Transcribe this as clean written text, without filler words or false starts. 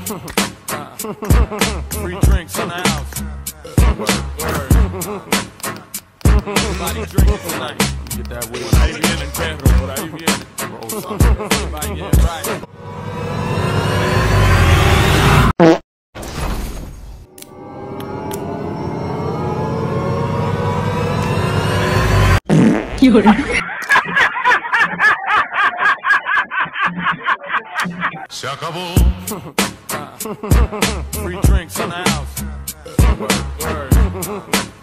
Free drinks in the house. Word. Everybody drinking tonight. Get that way. Por ahí vienen, perro. Por ahí vienen. Everybody get right. Se acabó. Free drinks in the house. Word.